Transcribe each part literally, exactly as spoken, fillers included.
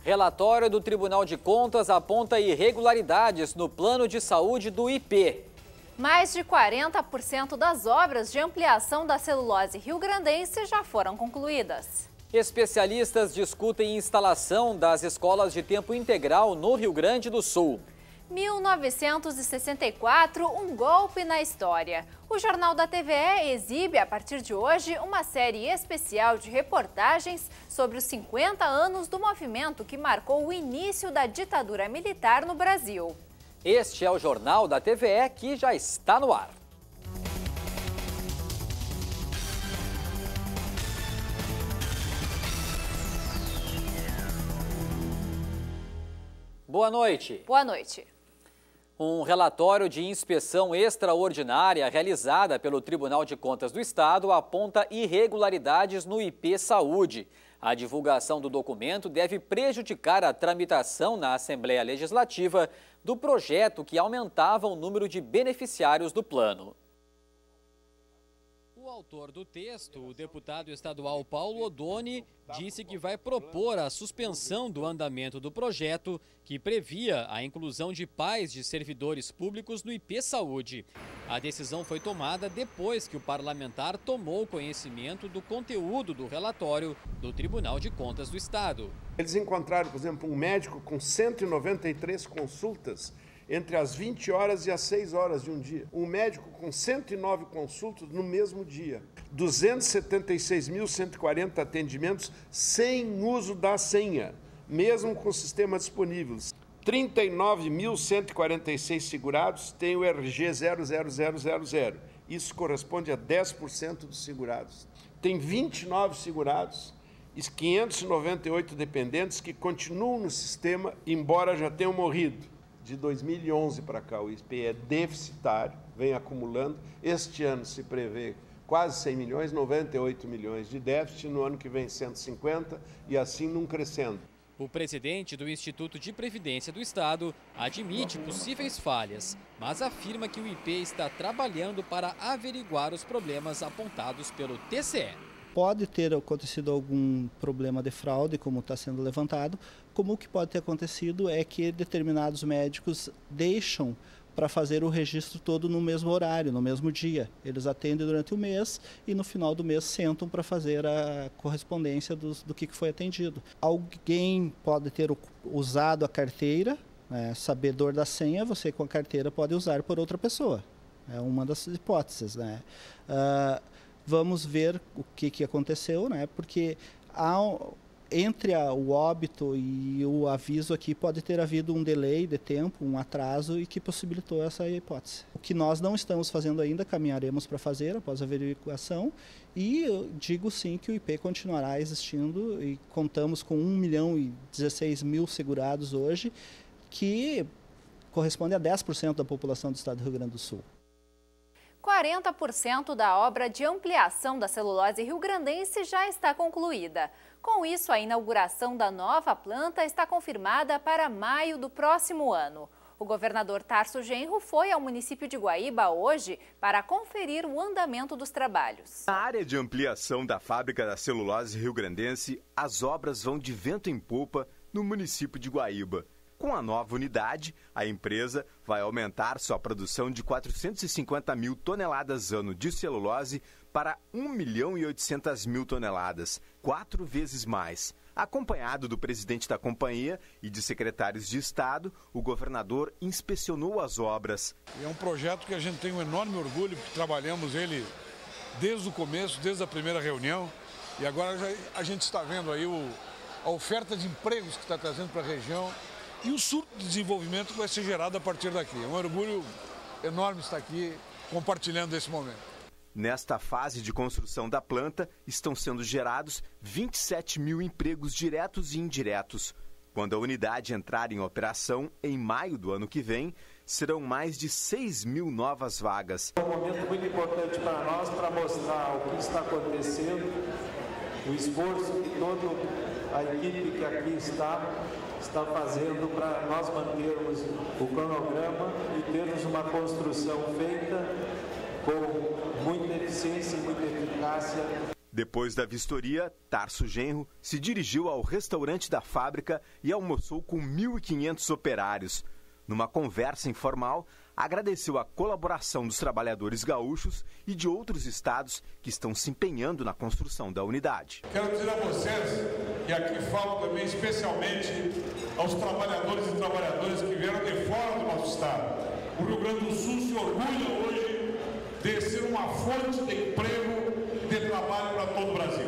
Relatório do Tribunal de Contas aponta irregularidades no plano de saúde do I P. Mais de quarenta por cento das obras de ampliação da celulose rio-grandense já foram concluídas. Especialistas discutem instalação das escolas de tempo integral no Rio Grande do Sul. mil novecentos e sessenta e quatro, um golpe na história. O Jornal da T V E exibe, a partir de hoje, uma série especial de reportagens sobre os cinquenta anos do movimento que marcou o início da ditadura militar no Brasil. Este é o Jornal da T V E que já está no ar. Boa noite. Boa noite. Um relatório de inspeção extraordinária realizada pelo Tribunal de Contas do Estado aponta irregularidades no I P Saúde. A divulgação do documento deve prejudicar a tramitação na Assembleia Legislativa do projeto que aumentava o número de beneficiários do plano. O autor do texto, o deputado estadual Paulo Odoni, disse que vai propor a suspensão do andamento do projeto que previa a inclusão de pais de servidores públicos no I P Saúde. A decisão foi tomada depois que o parlamentar tomou conhecimento do conteúdo do relatório do Tribunal de Contas do Estado. Eles encontraram, por exemplo, um médico com cento e noventa e três consultas entre as vinte horas e as seis horas de um dia. Um médico com cento e nove consultas no mesmo dia. duzentos e setenta e seis mil cento e quarenta atendimentos sem uso da senha, mesmo com o sistema disponível. trinta e nove mil cento e quarenta e seis segurados têm o R G zero zero zero zero zero. Isso corresponde a dez por cento dos segurados. Tem vinte e nove segurados e quinhentos e noventa e oito dependentes que continuam no sistema, embora já tenham morrido. De dois mil e onze para cá, o I P é deficitário, vem acumulando. Este ano se prevê quase cem milhões, noventa e oito milhões de déficit, no ano que vem cento e cinquenta e assim não crescendo. O presidente do Instituto de Previdência do Estado admite possíveis falhas, mas afirma que o I P está trabalhando para averiguar os problemas apontados pelo T C E. Pode ter acontecido algum problema de fraude, como está sendo levantado, como o que pode ter acontecido é que determinados médicos deixam para fazer o registro todo no mesmo horário, no mesmo dia. Eles atendem durante o mês e no final do mês sentam para fazer a correspondência do, do que foi atendido. Alguém pode ter usado a carteira, né, sabedor da senha, você com a carteira pode usar por outra pessoa. É uma das hipóteses, né? Uh, Vamos ver o que, que aconteceu, né? Porque há, entre a, o óbito e o aviso aqui pode ter havido um delay de tempo, um atraso e que possibilitou essa hipótese. O que nós não estamos fazendo ainda, caminharemos para fazer após a averiguação e eu digo sim que o I P continuará existindo e contamos com um milhão e dezesseis mil segurados hoje, que corresponde a dez por cento da população do estado do Rio Grande do Sul. quarenta por cento da obra de ampliação da celulose rio-grandense já está concluída. Com isso, a inauguração da nova planta está confirmada para maio do próximo ano. O governador Tarso Genro foi ao município de Guaíba hoje para conferir o andamento dos trabalhos. Na área de ampliação da fábrica da celulose rio-grandense, as obras vão de vento em popa no município de Guaíba. Com a nova unidade, a empresa vai aumentar sua produção de quatrocentos e cinquenta mil toneladas ano de celulose para um milhão e oitocentas mil toneladas, quatro vezes mais. Acompanhado do presidente da companhia e de secretários de Estado, o governador inspecionou as obras. É um projeto que a gente tem um enorme orgulho, porque trabalhamos ele desde o começo, desde a primeira reunião, e agora já, a gente está vendo aí o, a oferta de empregos que está trazendo para a região, e o surto de desenvolvimento que vai ser gerado a partir daqui. É um orgulho enorme estar aqui compartilhando esse momento. Nesta fase de construção da planta, estão sendo gerados vinte e sete mil empregos diretos e indiretos. Quando a unidade entrar em operação, em maio do ano que vem, serão mais de seis mil novas vagas. É um momento muito importante para nós, para mostrar o que está acontecendo, o esforço que toda a equipe que aqui está está fazendo para nós mantermos o cronograma e termos uma construção feita com muita eficiência e muita eficácia. Depois da vistoria, Tarso Genro se dirigiu ao restaurante da fábrica e almoçou com mil e quinhentos operários. Numa conversa informal, agradeceu a colaboração dos trabalhadores gaúchos e de outros estados que estão se empenhando na construção da unidade. Quero dizer a vocês, e aqui falo também especialmente aos trabalhadores e trabalhadoras que vieram de fora do nosso estado. O Rio Grande do Sul se orgulha hoje de ser uma fonte de emprego e de trabalho para todo o Brasil.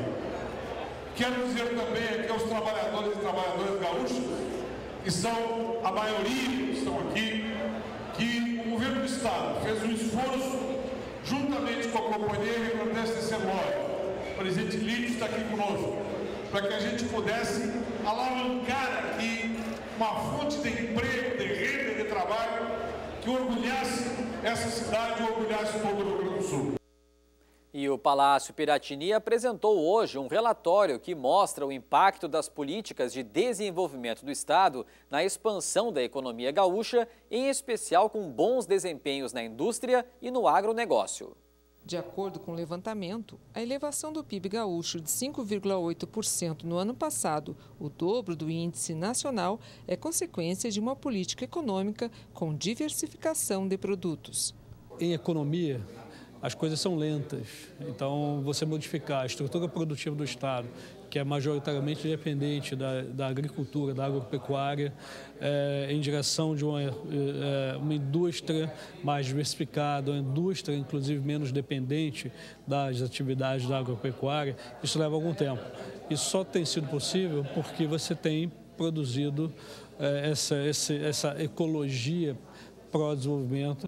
Quero dizer também aqui aos trabalhadores e trabalhadoras gaúchos, que são a maioria que estão aqui, que o governo do estado fez um esforço, juntamente com a Companhia Rio Grandense de Celulose, o presidente Lídio está aqui conosco, para que a gente pudesse alavancar aqui uma fonte de emprego, de renda e de trabalho que orgulhasse essa cidade e orgulhasse todo o Rio Grande do Sul. E o Palácio Piratini apresentou hoje um relatório que mostra o impacto das políticas de desenvolvimento do Estado na expansão da economia gaúcha, em especial com bons desempenhos na indústria e no agronegócio. De acordo com o levantamento, a elevação do P I B gaúcho de cinco vírgula oito por cento no ano passado, o dobro do índice nacional, é consequência de uma política econômica com diversificação de produtos. Em economia, as coisas são lentas, então você modificar a estrutura produtiva do Estado, que é majoritariamente dependente da, da agricultura, da agropecuária, é, em direção de uma, é, uma indústria mais diversificada, uma indústria inclusive menos dependente das atividades da agropecuária, isso leva algum tempo. Isso só tem sido possível porque você tem produzido é, essa, essa, essa ecologia pró-desenvolvimento.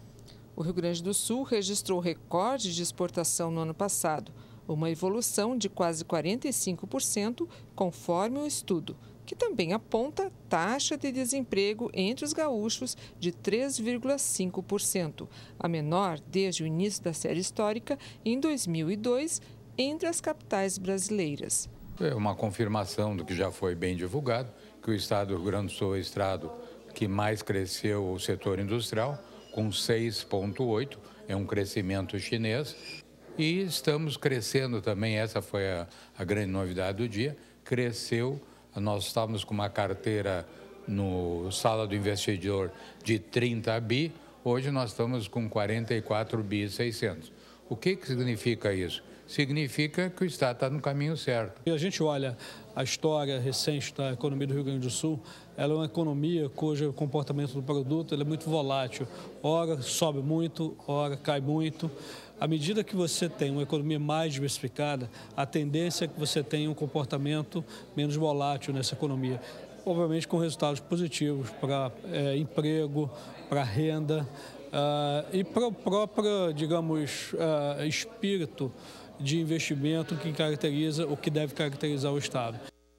O Rio Grande do Sul registrou recorde de exportação no ano passado, uma evolução de quase quarenta e cinco por cento, conforme o estudo, que também aponta taxa de desemprego entre os gaúchos de três vírgula cinco por cento, a menor desde o início da série histórica, em dois mil e dois, entre as capitais brasileiras. É uma confirmação do que já foi bem divulgado, que o estado do Rio Grande do Sul é o estado que mais cresceu o setor industrial, com seis vírgula oito, é um crescimento chinês. E estamos crescendo também, essa foi a, a grande novidade do dia, cresceu, nós estávamos com uma carteira no Sala do Investidor de trinta bi, hoje nós estamos com quarenta e quatro bi e seiscentos. O que, que significa isso? Significa que o Estado está no caminho certo. E a gente olha a história recente da economia do Rio Grande do Sul, ela é uma economia cujo comportamento do produto ele é muito volátil. Ora sobe muito, ora cai muito. À medida que você tem uma economia mais diversificada, a tendência é que você tenha um comportamento menos volátil nessa economia. Obviamente com resultados positivos para é, emprego, para renda uh, e para o próprio, digamos, uh, espírito de investimento que caracteriza, o que deve caracterizar o Estado.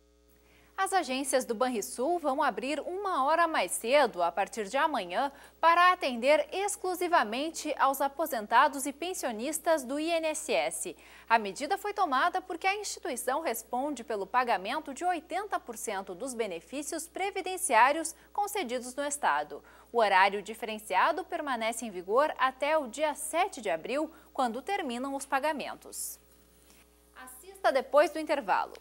As agências do Banrisul vão abrir uma hora mais cedo, a partir de amanhã, para atender exclusivamente aos aposentados e pensionistas do I N S S. A medida foi tomada porque a instituição responde pelo pagamento de oitenta por cento dos benefícios previdenciários concedidos no Estado. O horário diferenciado permanece em vigor até o dia sete de abril, quando terminam os pagamentos. Assista depois do intervalo.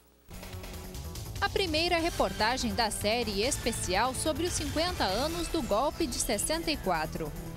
A primeira reportagem da série especial sobre os cinquenta anos do golpe de sessenta e quatro.